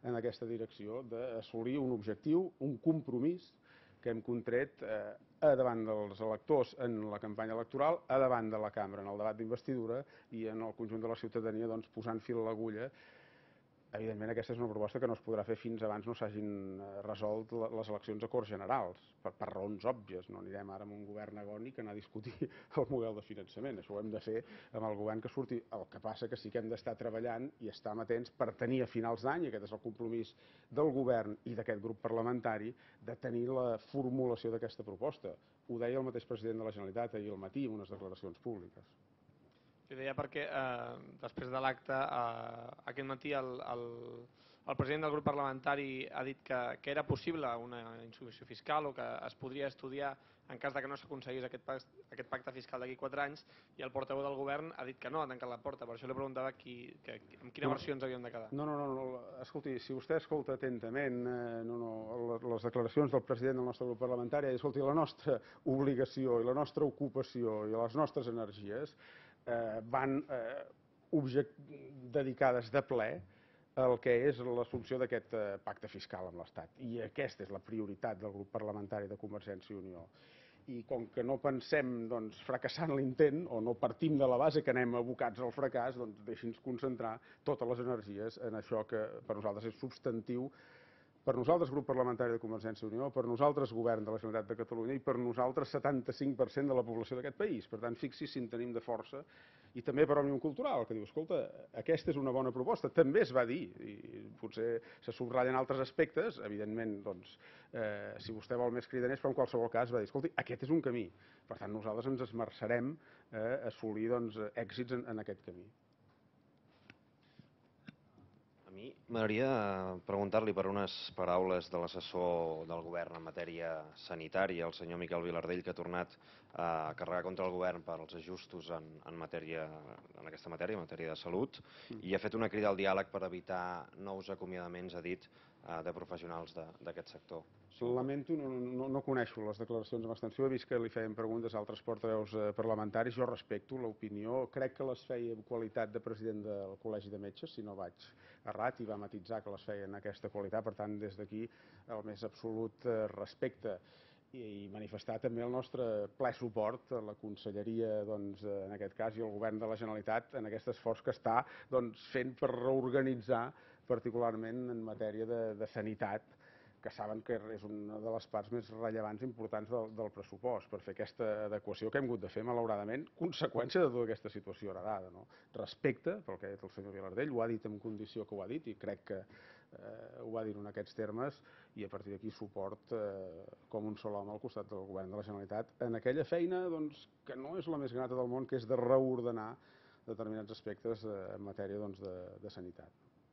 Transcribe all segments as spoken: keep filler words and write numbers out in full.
en aquesta direcció d'assolir un objectiu, un compromís que hem contret eh, a davant dels electors en la campanya electoral, a davant de la cambra en el debat d'investidura i en el conjunt de la ciutadania doncs, posant fil a l'agulla. Evidentment, aquesta és una proposta que no es podrà fer fins abans no s'hagin resolt les eleccions a Corts Generals, per, per raons òbvies. No anirem ara amb un govern agònic a anar a discutir el model de finançament. Això ho hem de fer amb el govern que surti. El que passa que sí que hem d'estar treballant i estar amatents per tenir a finals d'any, i aquest és el compromís del govern i d'aquest grup parlamentari, de tenir la formulació d'aquesta proposta. Ho deia el mateix president de la Generalitat ahir al matí en unes declaracions públiques. Ho deia perquè eh, després de l'acte eh, aquest matí el, el, el president del grup parlamentari ha dit que, que era possible una insubmissió fiscal o que es podria estudiar en cas de que no s'aconseguís aquest, aquest pacte fiscal d'aquí quatre anys, i el portaveu del govern ha dit que no, ha tancat la porta. Per això li preguntava qui, que, amb quina no, versió ens havíem de quedar. No, no, no, no, escolti, si vostè escolta atentament eh, no, no, les declaracions del president del nostre grup parlamentari, escolti, la nostra obligació i la nostra ocupació i les nostres energies eh, van eh, dedicades de ple el que és l'assumpció d'aquest eh, pacte fiscal amb l'Estat. I aquesta és la prioritat del grup parlamentari de Convergència i Unió. I com que no pensem doncs, fracassar en l'intent, o no partim de la base que anem abocats al fracàs, doncs deixi'ns concentrar totes les energies en això que per nosaltres és substantiu, per nosaltres grup parlamentari de Convergència i Unió, per nosaltres govern de la Generalitat de Catalunya i per nosaltres setanta-cinc per cent de la població d'aquest país. Per tant, fixi si en tenim de força. I també per Òmnium Cultural, que diu, escolta, aquesta és una bona proposta. També es va dir, i potser se subratllen altres aspectes, evidentment, doncs, eh, si vostè vol més cridaners, però en qualsevol cas va dir, escolti, aquest és un camí. Per tant, nosaltres ens esmerçarem a eh, assolir doncs, èxits en, en aquest camí. A mi m'agradaria preguntar-li per unes paraules de l'assessor del govern en matèria sanitària, el senyor Miquel Vilardell, que ha tornat a carregar contra el govern per als ajustos en, en, matèria, en aquesta matèria, en matèria de salut, i ha fet una crida al diàleg per evitar nous acomiadaments, ha dit, de professionals d'aquest sector. Lamento, no, no, no coneixo les declaracions amb extensió, he vist que li feien preguntes a altres portaveus parlamentaris, jo respecto l'opinió, crec que les feia en qualitat de president del Col·legi de Metges, si no vaig errat, i va matitzar que les feia en aquesta qualitat, per tant, des d'aquí el més absolut respecte i manifestar també el nostre ple suport a la Conselleria, doncs, en aquest cas, i al Govern de la Generalitat en aquest esforç que està doncs, fent per reorganitzar, particularment en matèria de, de sanitat, que saben que és una de les parts més rellevants i importants del, del pressupost, per fer aquesta adequació que hem hagut de fer, malauradament, conseqüència de tota aquesta situació heredada. No? Respecte, pel que ha dit el senyor Vilardell, ho ha dit en condició que ho ha dit, i crec que eh, ho va dir en aquests termes, i a partir d'aquí suport eh, com un sol home al costat del govern de la Generalitat en aquella feina doncs, que no és la més grata del món, que és de reordenar determinats aspectes eh, en matèria doncs, de, de sanitat.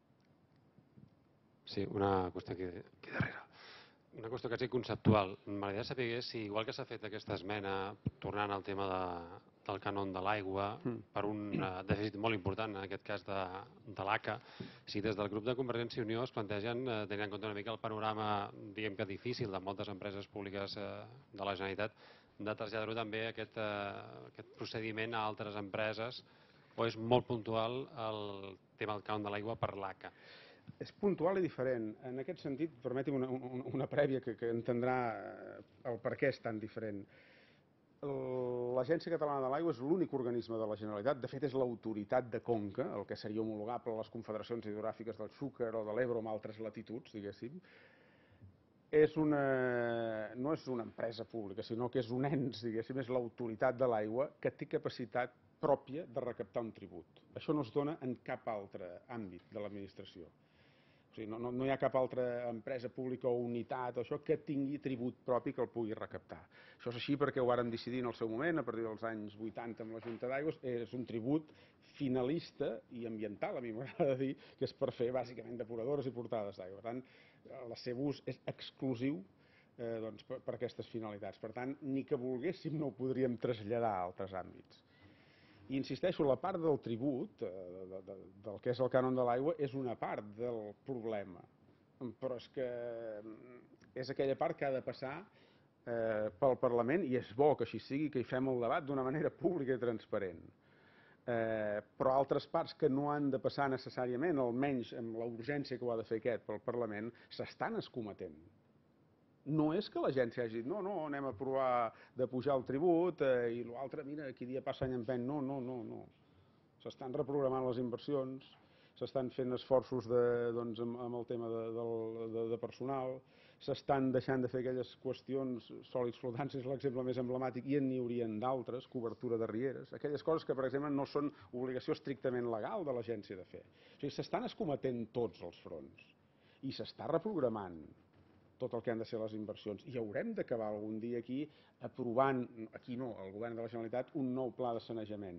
Sí, una qüestió aquí, aquí darrere. Una qüestió quasi conceptual. M'agradaria saber si, igual que s'ha fet aquesta esmena, tornant al tema de, del cànon de l'aigua, mm. per un uh, dèficit molt important, en aquest cas de, de l'A C A, si des del grup de Convergència i Unió es plantegen, uh, tenint en compte una mica el panorama, diguem que difícil, de moltes empreses públiques uh, de la Generalitat, de traslladar-ho també aquest, uh, aquest procediment a altres empreses, o és molt puntual el tema del cànon de l'aigua per l'A C A? És puntual i diferent. En aquest sentit, permeti'm una, una, una prèvia que, que entendrà el per què és tan diferent. L'Agència Catalana de l'Aigua és l'únic organisme de la Generalitat, de fet és l'autoritat de conca, el que seria homologable a les confederacions hidrogràfiques del Xúquer o de l'Ebre o amb altres latituds, diguéssim. És una, no és una empresa pública, sinó que és un ens, diguéssim, és l'autoritat de l'aigua que té capacitat pròpia de recaptar un tribut. Això no es dona en cap altre àmbit de l'administració. O sigui, no, no, no hi ha cap altra empresa pública o unitat o això que tingui tribut propi que el pugui recaptar. Això és així perquè ho varen decidir en el seu moment, a partir dels anys vuitanta amb la Junta d'Aigües, és un tribut finalista i ambiental, a mi m'agrada dir, que és per fer bàsicament depuradores i portades d'aigua. Per tant, el seu ús és exclusiu eh, doncs, per, per aquestes finalitats. Per tant, ni que volguéssim no ho podríem traslladar a altres àmbits. I insisteixo, la part del tribut, de, de, de, del que és el cànon de l'aigua, és una part del problema. Però és que és aquella part que ha de passar eh, pel Parlament, i és bo que així sigui, que hi fem el debat d'una manera pública i transparent. eh, però altres parts que no han de passar necessàriament, almenys amb la urgència que ho ha de fer aquest pel Parlament, s'estan escometent. No és que l'agència hagi dit, no, no, anem a provar de pujar el tribut eh, i l'altre, mira, aquí dia passa any empeny. No, no, no, no. S'estan reprogramant les inversions, s'estan fent esforços de, doncs, amb, amb el tema de, de, de, de personal, s'estan deixant de fer aquelles qüestions, sòlids flotants és l'exemple més emblemàtic, i n'hi haurien d'altres, cobertura de rieres, aquelles coses que, per exemple, no són obligació estrictament legal de l'agència de fer. O sigui, s'estan escometent tots els fronts i s'està reprogramant tot el que han de ser les inversions. I haurem d'acabar algun dia aquí aprovant, aquí no, el govern de la Generalitat, un nou pla de sanejament.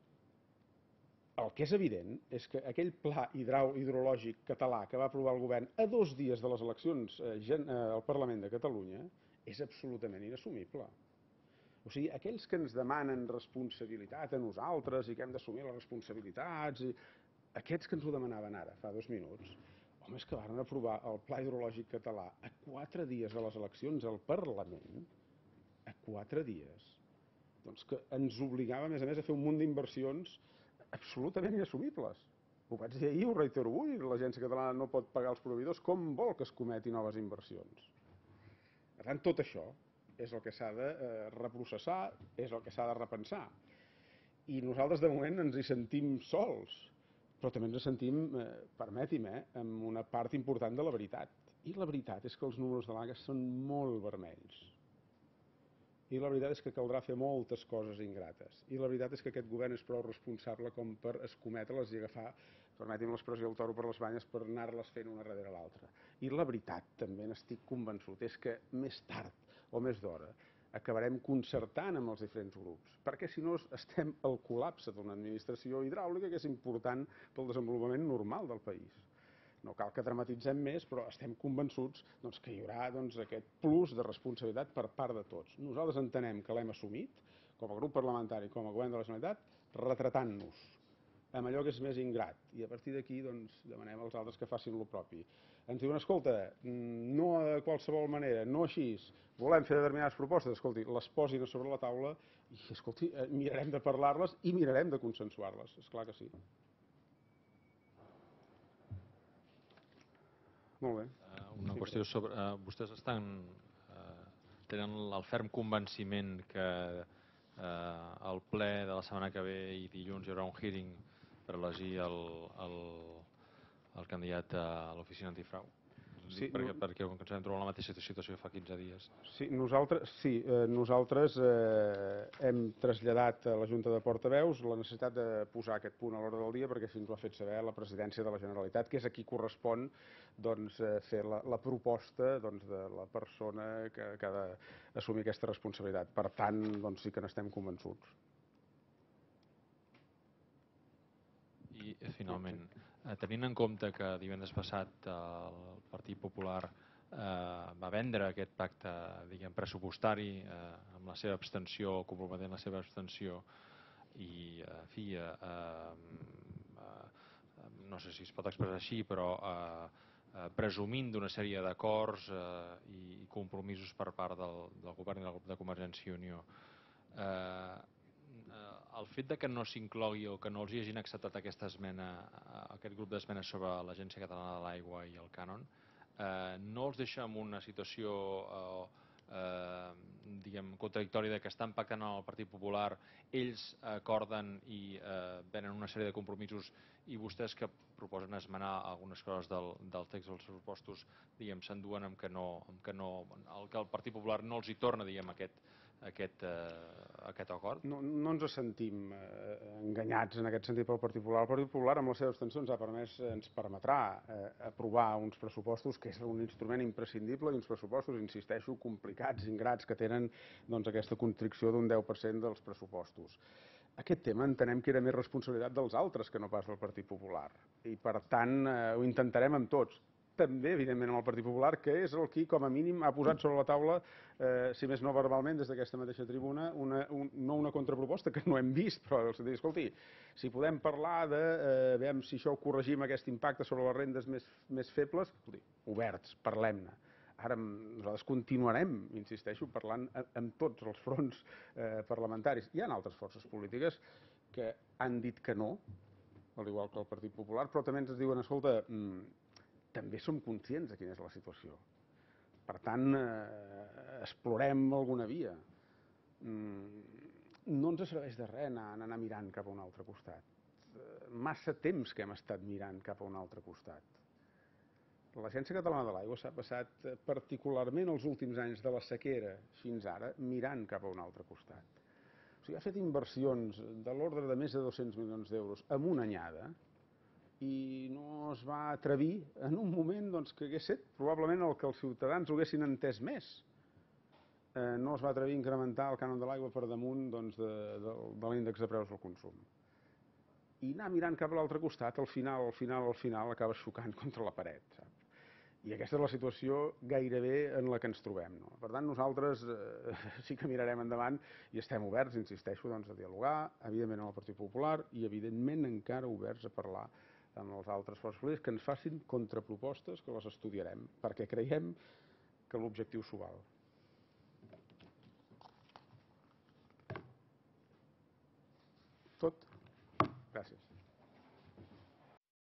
El que és evident és que aquell pla hidrològic català que va aprovar el govern a dos dies de les eleccions al Parlament de Catalunya és absolutament inassumible. O sigui, aquells que ens demanen responsabilitat a nosaltres i que hem d'assumir les responsabilitats, i aquests que ens ho demanaven ara, fa dos minuts, home, és que van aprovar el pla hidrològic català a quatre dies de les eleccions al Parlament, a quatre dies, doncs que ens obligava, a més a més, a fer un munt d'inversions absolutament inassumibles. Ho vaig dir ahir, ho reitero avui, l'agència catalana no pot pagar els proveïdors, com vol que es cometi noves inversions? Per tant, tot això és el que s'ha de reprocessar, és el que s'ha de repensar. I nosaltres, de moment, ens hi sentim sols, però també ens sentim, permeti'm, amb una part important de la veritat. I la veritat és que els números de l'A G A són molt vermells. I la veritat és que caldrà fer moltes coses ingrates. I la veritat és que aquest govern és prou responsable com per escometre-les i agafar, permeti'm l'expressió, el toro per les banyes per anar-les fent una darrere l'altra. I la veritat, també n'estic convençut, és que més tard o més d'hora acabarem concertant amb els diferents grups, perquè si no estem al col·lapse d'una administració hidràulica que és important pel desenvolupament normal del país. No cal que dramatitzem més, però estem convençuts doncs, que hi haurà doncs, aquest plus de responsabilitat per part de tots. Nosaltres entenem que l'hem assumit, com a grup parlamentari, com a govern de la Generalitat, retratant-nos amb allò que és més ingrat. I a partir d'aquí doncs, demanem als altres que facin el propi. Ens diuen, escolta, no de qualsevol manera, no així, volem fer determinades propostes, escolti, les posin a sobre la taula i, escolti, mirarem de parlar-les i mirarem de consensuar-les, esclar que sí. Molt bé. Una qüestió sobre... Vostès estan... tenen el ferm convenciment que al ple de la setmana que ve i dilluns hi haurà un hearing per elegir el candidat a l'oficina antifrau? Sí, perquè, no... perquè ens hem trobat la mateixa situació fa quinze dies. Sí, nosaltres, sí, eh, nosaltres eh, hem traslladat a la Junta de Portaveus la necessitat de posar aquest punt a l'ordre del dia perquè així ens ho ha fet saber la presidència de la Generalitat, que és a qui correspon doncs, fer la, la proposta doncs, de la persona que, que ha d'assumir aquesta responsabilitat. Per tant, doncs, sí que n'estem convençuts. I, finalment, tenint en compte que divendres passat el Partit Popular eh, va vendre aquest pacte diguem, pressupostari eh, amb la seva abstenció, comprometent la seva abstenció i, en fi, eh, eh, no sé si es pot expressar així, però eh, eh, presumint d'una sèrie d'acords eh, i compromisos per part del, del govern i del grup de Convergència i Unió. Eh, el fet de que no s'inclogui o que no els hagin acceptat aquesta esmena, aquest grup d'esmenes sobre l'Agència Catalana de l'Aigua i el cànon, eh, no els deixa en una situació eh, eh, diguem, contradictòria de que estan pactant amb el Partit Popular, ells acorden i eh, venen una sèrie de compromisos i vostès que proposen esmenar algunes coses del, del text dels pressupostos s'enduen amb que no, amb que no, el que el Partit Popular no els hi torna diguem, aquest Aquest, eh, aquest acord? No, no ens sentim eh, enganyats en aquest sentit pel Partit Popular. El Partit Popular amb la seva abstenció ens ha permès, ens permetrà eh, aprovar uns pressupostos que és un instrument imprescindible i uns pressupostos, insisteixo, complicats, ingrats, que tenen doncs, aquesta constricció d'un deu per cent dels pressupostos. Aquest tema entenem que era més responsabilitat dels altres que no pas del Partit Popular i per tant eh, ho intentarem amb tots. També, evidentment, amb el Partit Popular, que és el qui, com a mínim, ha posat sobre la taula, eh, si més no verbalment, des d'aquesta mateixa tribuna, una, un, no una contraproposta, que no hem vist, però el sentit, escolti, si podem parlar de, eh, veiem si això ho corregim, aquest impacte sobre les rendes més, més febles, escolti, oberts, parlem-ne. Ara nosaltres continuarem, insisteixo, parlant amb tots els fronts eh, parlamentaris. Hi ha altres forces polítiques que han dit que no, al igual que el Partit Popular, però també ens diuen, escolta, també som conscients de quina és la situació. Per tant, explorem alguna via. No ens serveix de res anar, anar mirant cap a un altre costat. Massa temps que hem estat mirant cap a un altre costat. L'Agència Catalana de l'Aigua s'ha passat particularment els últims anys de la sequera fins ara mirant cap a un altre costat. O sigui, ha fet inversions de l'ordre de més de dos-cents milions d'euros en una anyada i no es va atrevir en un moment doncs, que hagués set probablement el que els ciutadans ho haguessin entès més. Eh, no es va atrevir a incrementar el cànon de l'aigua per damunt doncs, de, de, de l'índex de preus del consum. I anar mirant cap a l'altre costat, al final, al final, al final, acaba xocant contra la paret, saps? I aquesta és la situació gairebé en la que ens trobem. No? Per tant, nosaltres eh, sí que mirarem endavant i estem oberts, insisteixo, doncs, a dialogar, evidentment amb el Partit Popular i evidentment encara oberts a parlar amb els altres forces polítiques que ens facin contrapropostes, que les estudiarem, perquè creiem que l'objectiu s'ho val. Tot. Gràcies.